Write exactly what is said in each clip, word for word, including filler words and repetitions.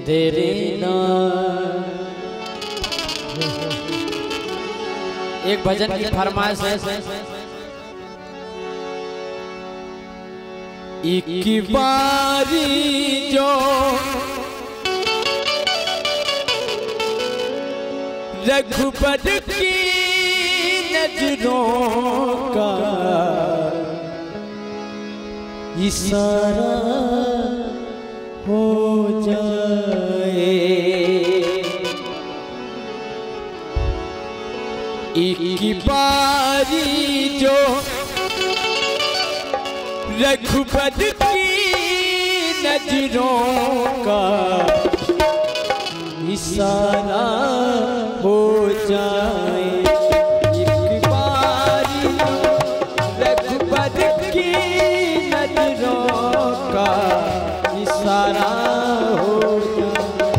तेरे नाम। एक भजन की फरमाइश है, एक बारी जो रघुपत की नजरों का इशारा हो जाए, एक बारी जो रघुपत की नजरों का इशारा हो जाए, एक बारी रघुपत की नजरों का इशारा हो जाए।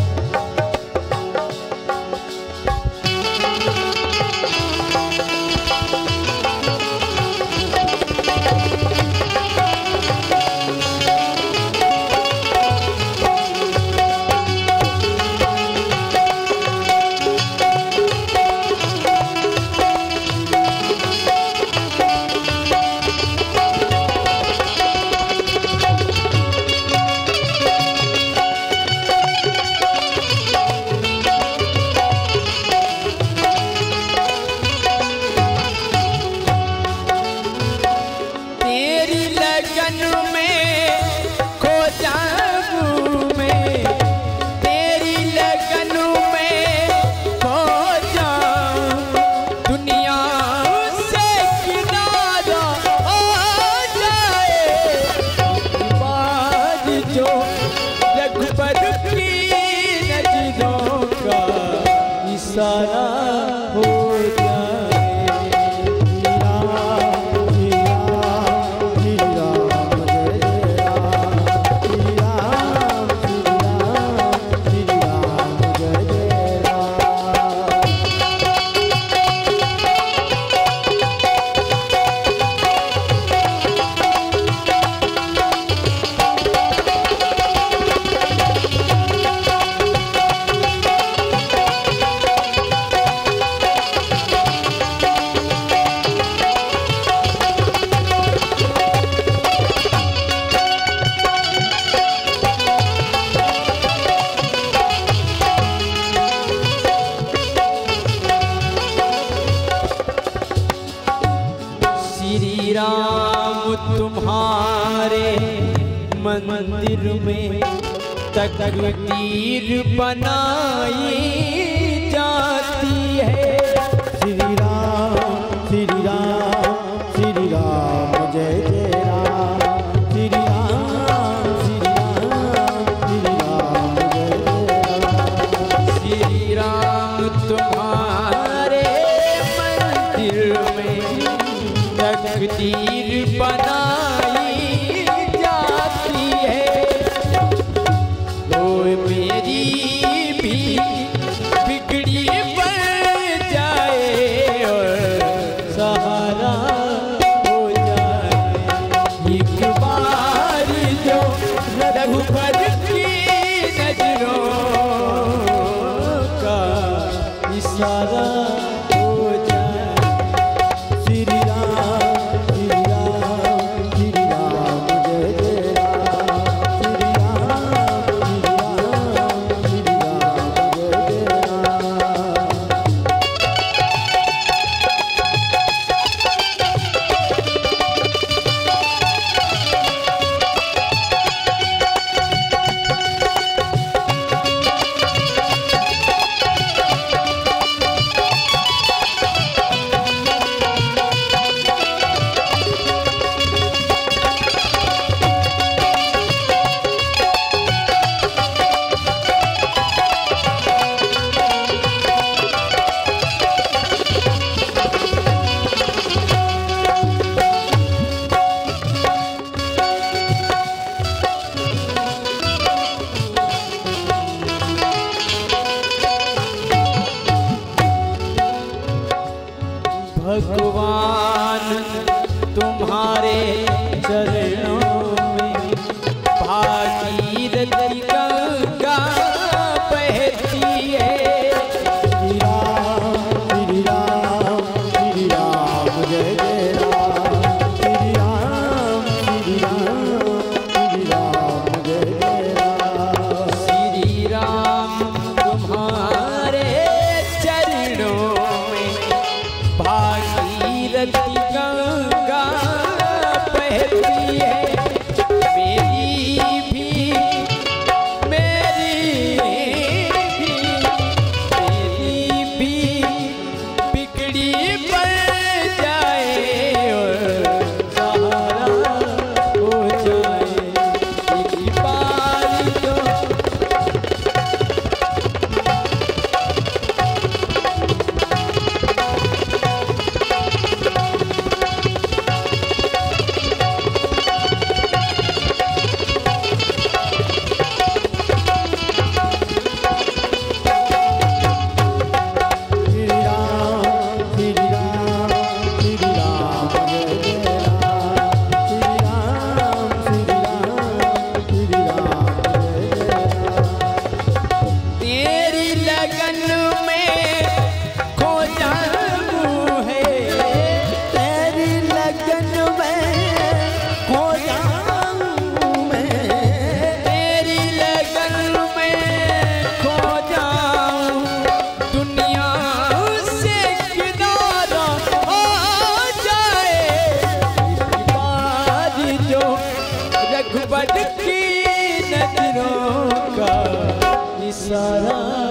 इशारा हो श्री राम तुम्हारे मंदिर में तकदीर बनाई जाती है। श्री राम श्री राम श्री राम जय जय राम, श्री राम श्री राम श्री राम जय जय राम। श्री राम तुम्हारे मंदिर में तकदीर बनाई जाती है, तो मेरी भी बिगड़ी बन जाए और सहारा हो जाए, एक बार जो रघुपत की नजरों का इशारा हो जाए। श्री राम श्री राम सारा